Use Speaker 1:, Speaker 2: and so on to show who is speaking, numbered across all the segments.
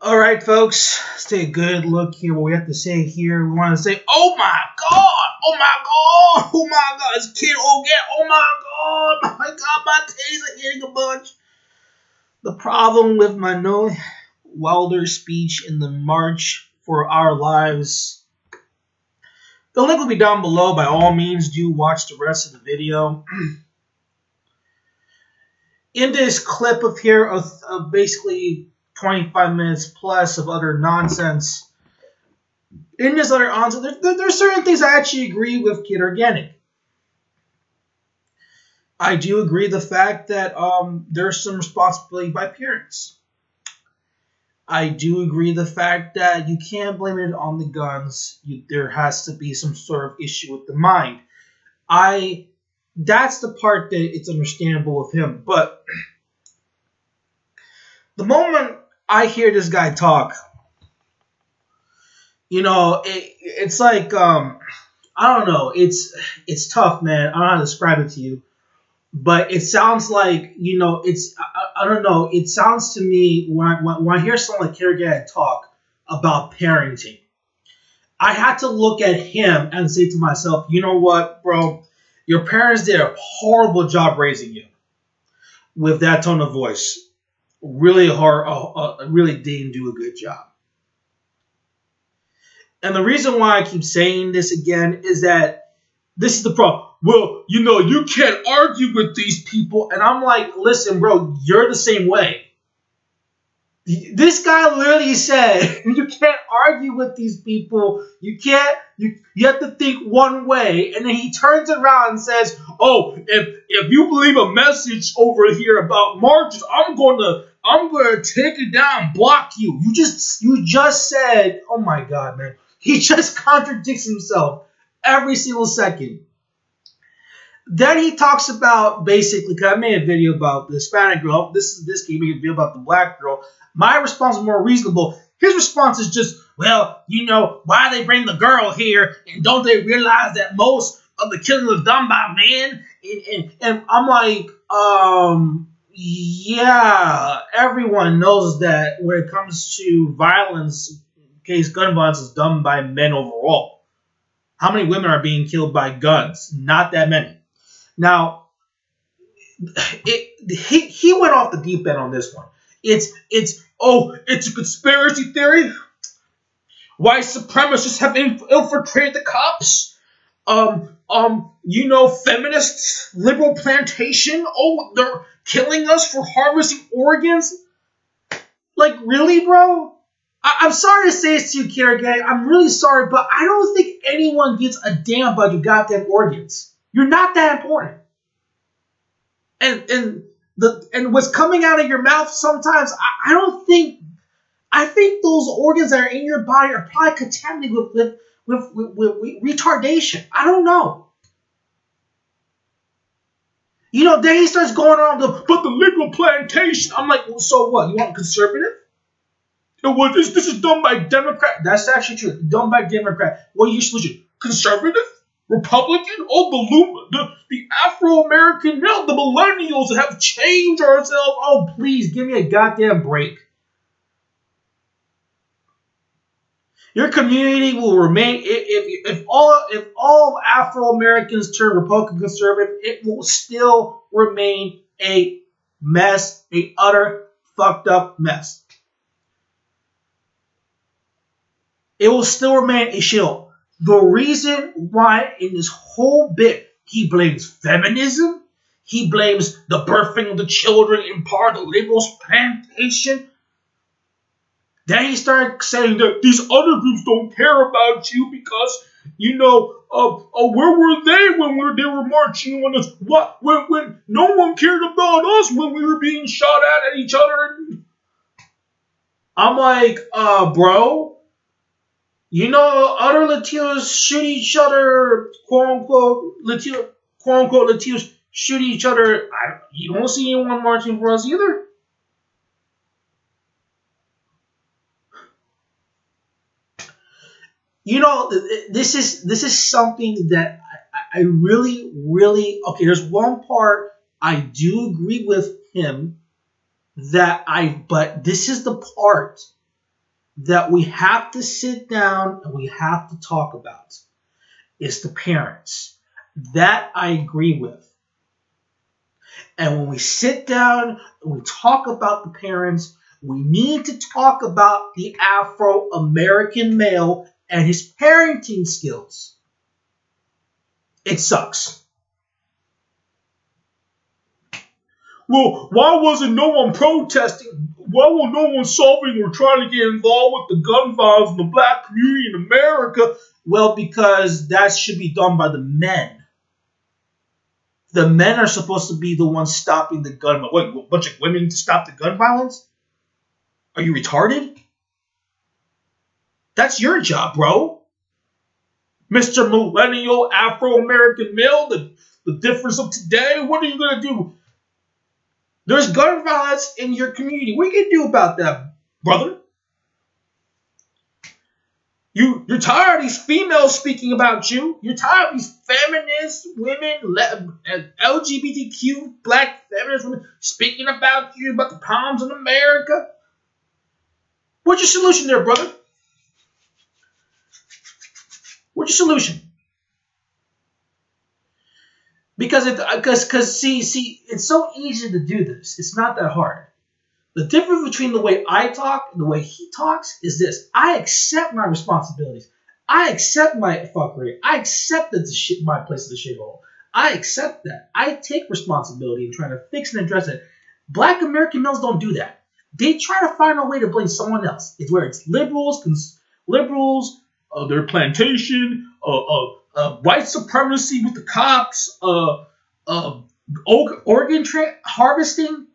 Speaker 1: All right, folks, let's take a good look here. What we have to say here. We want to say, oh my God, oh my God, oh my God, it's Kid Oget, oh my God, my titties are hitting a bunch. The problem with my no Wilder speech in the March for Our Lives. The link will be down below. By all means, do watch the rest of the video. In this clip of here of basically 25 minutes plus of other nonsense. In this other nonsense, there's certain things I actually agree with Kid Organic. I do agree the fact that there's some responsibility by parents. I do agree the fact that you can't blame it on the guns. There has to be some sort of issue with the mind. That's the part that it's understandable with him. But the moment I hear this guy talk, it's like I don't know. It's tough, man. I don't know how to describe it to you, but it sounds like I don't know. It sounds to me when I hear someone like Kid Organic talk about parenting, I had to look at him and say to myself, you know what, bro? Your parents did a horrible job raising you with that tone of voice. Really really didn't do a good job. And the reason why I keep saying this again is that this is the problem. Well, you can't argue with these people. And I'm like, listen, bro, you're the same way. This guy literally said, you can't argue with these people. You can't, you have to think one way. And then he turns around and says, oh, if you believe a message over here about marches, I'm gonna take it down, block you. You just said, oh my God, man. He just contradicts himself every single second. Then he talks about basically, because I made a video about the Hispanic girl. This game made a video about the black girl. My response is more reasonable. His response is just, well, why they bring the girl here, and don't they realize that most of the killing was done by men? And I'm like, yeah, everyone knows that when it comes to violence, gun violence is done by men overall. How many women are being killed by guns? Not that many. Now, he went off the deep end on this one. It's a conspiracy theory. White supremacists have infiltrated the cops. Feminists, liberal plantation. Oh, they're killing us for harvesting organs. Like, really, bro? I'm sorry to say this to you, Kid Organic. I'm really sorry, but I don't think anyone gives a damn about your goddamn organs. You're not that important. And what's coming out of your mouth sometimes, I think those organs that are in your body are probably contaminated with retardation. I don't know. Then he starts going on but the liberal plantation. I'm like, well, so what? You want conservative? Well, this is done by Democrat. That's actually true. Done by Democrat. What are your solution? Conservative? Republican? Oh, the Afro-American, the millennials have changed ourselves. Oh, please, give me a goddamn break. Your community will remain, if all Afro-Americans turn Republican conservative, it will still remain a mess, a utter fucked up mess. It will still remain a shill. The reason why in this whole bit he blames feminism, he blames the birthing of the children in part of the liberals' plantation. Then he started saying that these other groups don't care about you because, where were they when they were marching on us? What when no one cared about us when we were being shot at each other? I'm like, bro. Other Latinos shoot each other, quote-unquote, Latinos shoot each other. You don't see anyone marching for us either. This is something that I really, really, okay, there's one part I do agree with him but this is the part that we have to sit down and we have to talk about is the parents. That I agree with. And when we sit down and we talk about the parents, we need to talk about the Afro-American male and his parenting skills. It sucks. Well, why wasn't no one protesting? Why was no one solving or trying to get involved with the gun violence in the black community in America? Well, because that should be done by the men. The men are supposed to be the ones stopping the gun violence. What, a bunch of women to stop the gun violence? Are you retarded? That's your job, bro. Mr. Millennial Afro-American male, the difference of today, what are you going to do? There's gun violence in your community. What are you going to do about that, brother? You're tired of these females speaking about you. You're tired of these feminist women, LGBTQ, black feminist women speaking about you, about the problems in America. What's your solution there, brother? What's your solution? Because see, it's so easy to do this. It's not that hard. The difference between the way I talk and the way he talks is this. I accept my responsibilities. I accept my fuckery. I accept that my place is a shithole. I accept that. I take responsibility in trying to fix and address it. Black American males don't do that. They try to find a way to blame someone else. It's where it's liberals, their plantation, white supremacy with the cops, organ harvesting.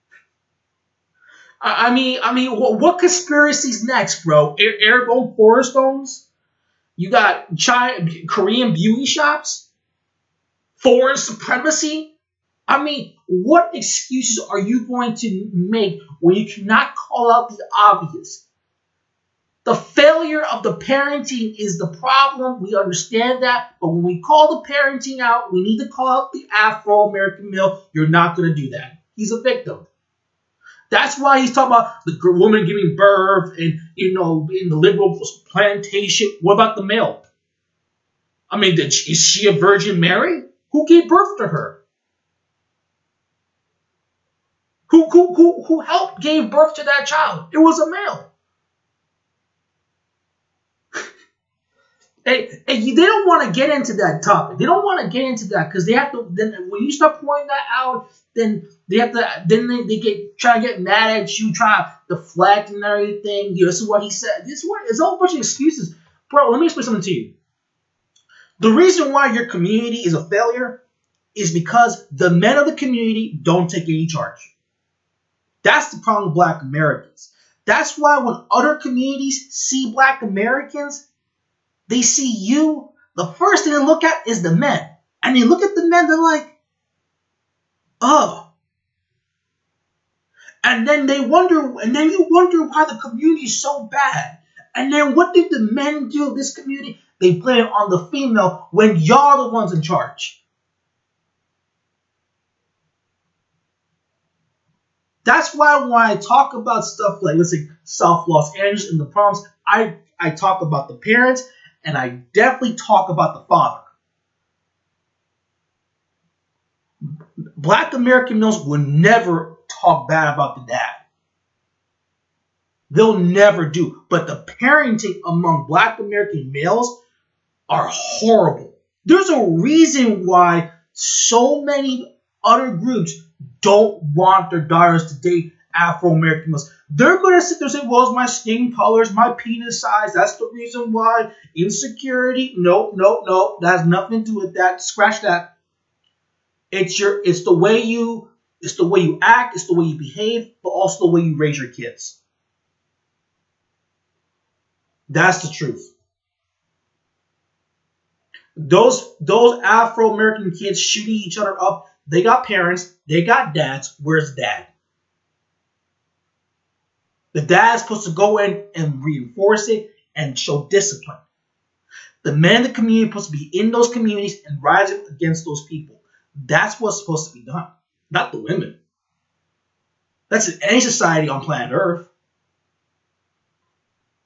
Speaker 1: I mean, what conspiracy's next, bro? Airborne forest stones? You got Korean beauty shops? Foreign supremacy? I mean, what excuses are you going to make when you cannot call out the obvious? The failure of the parenting is the problem. We understand that. But when we call the parenting out, we need to call out the Afro-American male. You're not going to do that. He's a victim. That's why he's talking about the woman giving birth and, in the liberal plantation. What about the male? I mean, is she a Virgin Mary? Who gave birth to her? Who helped gave birth to that child? It was a male. They don't want to get into that topic. They don't want to get into that because they have to. Then when you start pointing that out, then they have to. Then they try to get mad at you, try to deflect and everything. This is what he said. It's a whole bunch of excuses, bro. Let me explain something to you. The reason why your community is a failure is because the men of the community don't take any charge. That's the problem with Black Americans. That's why when other communities see Black Americans, they see you, the first thing they look at is the men. And they look at the men, they're like, oh. And then you wonder why the community is so bad. And then what did the men do in this community? They blame it on the female when y'all the ones in charge. That's why when I talk about stuff like, let's say, South Los Angeles and the problems, I talk about the parents, and I definitely talk about the father. Black American males will never talk bad about the dad. They'll never do. But the parenting among Black American males are horrible. There's a reason why so many other groups don't want their daughters to date Afro-American males. They're going to sit there and say, well, it's my skin colors, my penis size. That's the reason why. Insecurity. Nope. That has nothing to do with that. Scratch that. It's the way you act, it's the way you behave, but also the way you raise your kids. That's the truth. Those Afro-American kids shooting each other up, they got parents, they got dads. Where's dad? The dad's supposed to go in and reinforce it and show discipline. The men in the community are supposed to be in those communities and rising against those people. That's what's supposed to be done, not the women. That's in any society on planet Earth.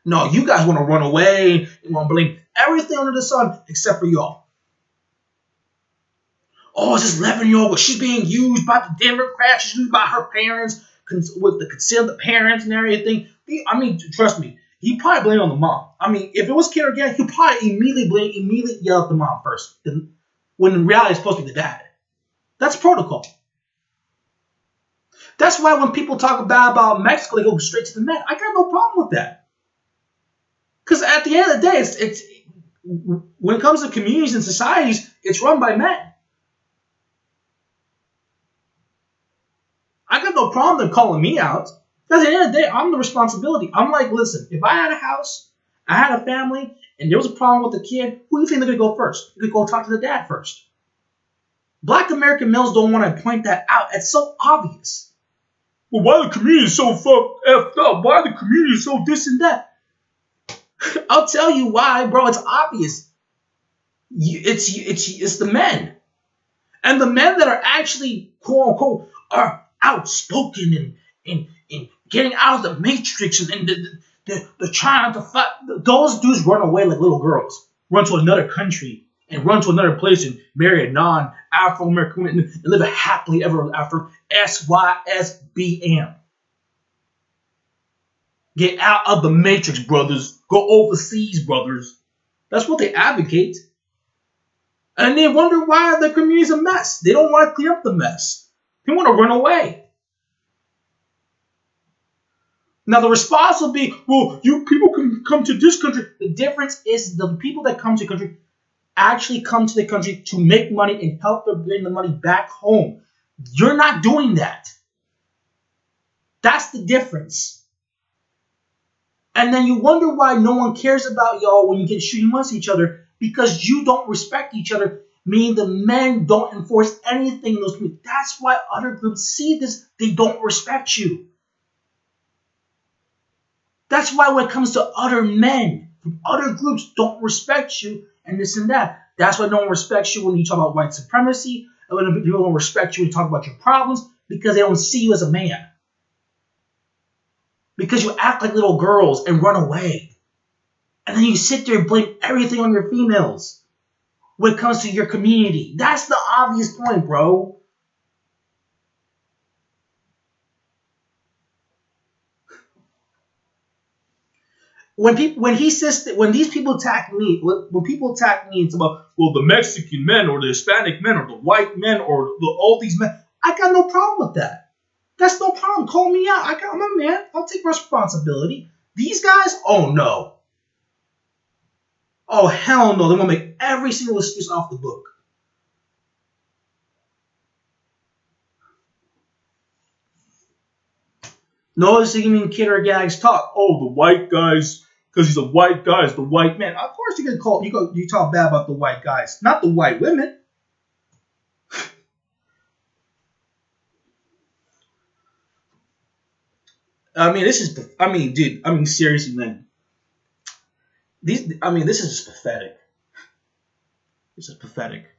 Speaker 1: No, you guys want to run away. You want to blame everything under the sun except for y'all. Oh, it's this 11-year-old. She's being used by the Democrats. She's used by her parents with the consent of the parents and everything. I mean, trust me. He probably blamed on the mom. I mean, if it was Kid or Gag, he'd probably immediately yell at the mom first. When in reality, it's supposed to be the dad. That's protocol. That's why when people talk bad about Mexico, they go straight to the men. I got no problem with that. Because at the end of the day, it's when it comes to communities and societies, it's run by men. I got no problem them calling me out. Because at the end of the day, I'm the responsibility. I'm like, listen, if I had a house, I had a family, and there was a problem with the kid, who do you think they're going to go first? They're going to go talk to the dad first. Black American males don't want to point that out. It's so obvious. Well, why the community so effed up? Why the community so this and that? I'll tell you why, bro. It's obvious. It's the men. And the men that are actually, quote unquote, are outspoken and getting out of the matrix and they're trying to fight. Those dudes run away like little girls. Run to another country and run to another place and marry a non-Afro-American woman and live a happily ever after. SYSBM. Get out of the matrix, brothers. Go overseas, brothers. That's what they advocate. And they wonder why their community's a mess. They don't want to clean up the mess. They want to run away. Now the response will be, well, you people can come to this country. The difference is the people that come to the country actually come to the country to make money and help them bring the money back home. You're not doing that. That's the difference. And then you wonder why no one cares about y'all when you get shooting amongst each other, because you don't respect each other, meaning the men don't enforce anything in those communities. That's why other groups see this. They don't respect you. That's why when it comes to other men from other groups don't respect you and this and that. That's why no one respects you when you talk about white supremacy. And when people don't respect you when you talk about your problems, because they don't see you as a man. Because you act like little girls and run away. And then you sit there and blame everything on your females when it comes to your community. That's the obvious point, bro. When these people attack me, when people attack me, it's about, well, the Mexican men or the Hispanic men or the white men or all these men. I got no problem with that. That's no problem. Call me out. I'm a man. I'll take responsibility. These guys, oh no. Oh hell no. They're gonna make every single excuse off the book. Notice even Kid or Gag's talk. Oh, the white guys, because he's a white guy, is the white man. Of course you talk bad about the white guys, not the white women. Seriously, man. This is just pathetic. This is pathetic.